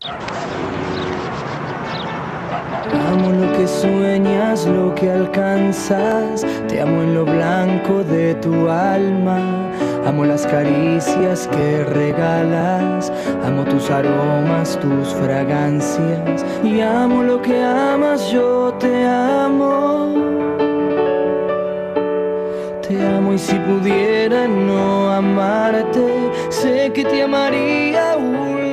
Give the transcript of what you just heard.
Amo lo que sueñas, lo que alcanzas. Te amo en lo blanco de tu alma. Amo las caricias que regalas. Amo tus aromas, tus fragancias. Y amo lo que amas, yo te amo. Te amo y si pudiera no amarte, sé que te amaría aún